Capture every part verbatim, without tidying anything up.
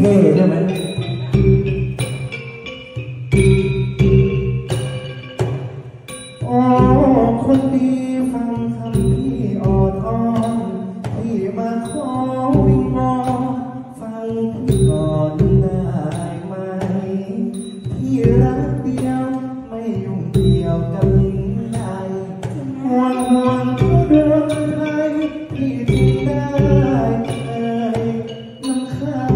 ท่ใช่ไหมโอ้คนดีฟังคำที่อ่อนอ้อนที่มาขอวิงวอนฟังพี่ก่อนได้ไหมที่รักเดียวไม่ยุ่งเกี่ยวกับหญิงใดห่วงห่วงเขาเดินไทยที่ทิ้งได้เอ่ยน้ำค้าง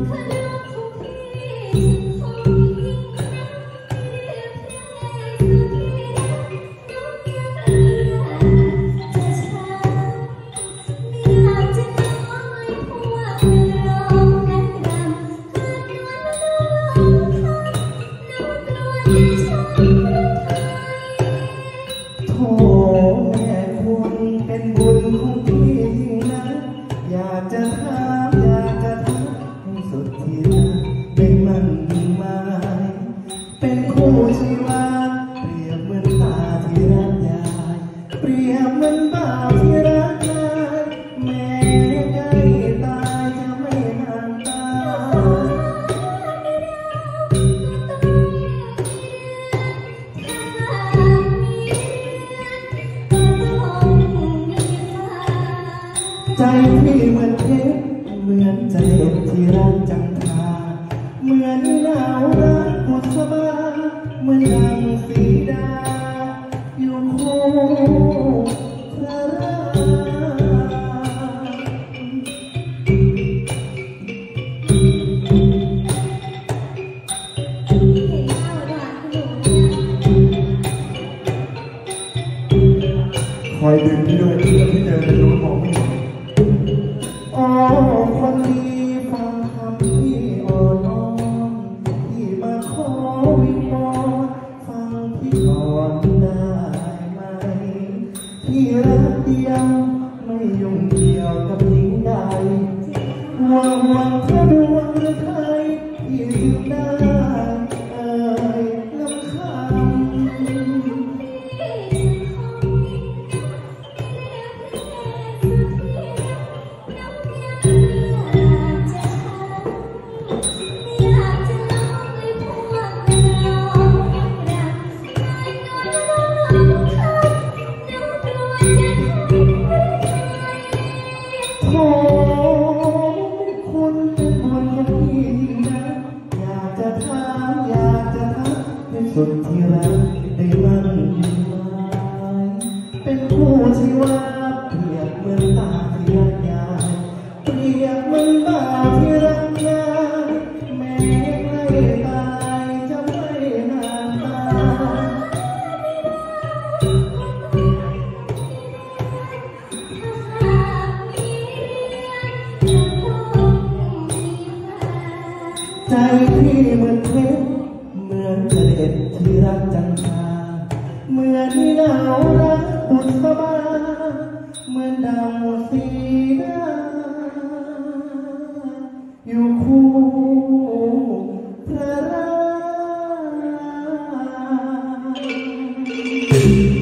โอ้แม่คุณเป็นบุญของพี่ยิ่งนักอยากจะถามอยากจะทักให้สุดที่รักได้มั่นหมายเป็นคู่ชีวาเปรียบเหมือนตาที่รักยายเปรียบเหมือนบ่าวที่รักยายแม้ใกล้ตายจะไม่ห่างตาใจพี่เหมือนเพชรเหมือนใจเด็ดที่รักจังทาเหมือนหนาวรักบุษบาเหมือนดังสีดาอยู่คู่พระรามคอยดึงพี่ด้วยพี่เจอจะรู้มองไม่เห็นโอ้คนดีฟังคำที่อ่อนน้อมที่มาขอวิงวอนฟังพี่ก่อนได้ไหมที่รักเดียวไม่ยุ่งเกี่ยวกับหญิงใดห่วงห่วงเธอดวงไทยที่อยู่ได้เอ่ยน้ำค้างโอ้คุณเป็นบุญของพี่ยิ่งนักอยากจะถามอยากจะทักให้สุดที่รักได้มั่นหมายเป็นคู่ชีวาเปรียบเหมือนตาที่รักยายเปรียบเหมือนบ่าวที่รักยายแม้ใกล้ตายจะไม่ห่างตาใจพี่เหมือนเพชรเหมือนเสด็จที่รักจันทราเหมือนหนาวรักบุษบาเหมือนดาวสีดาอยู่คู่พระราม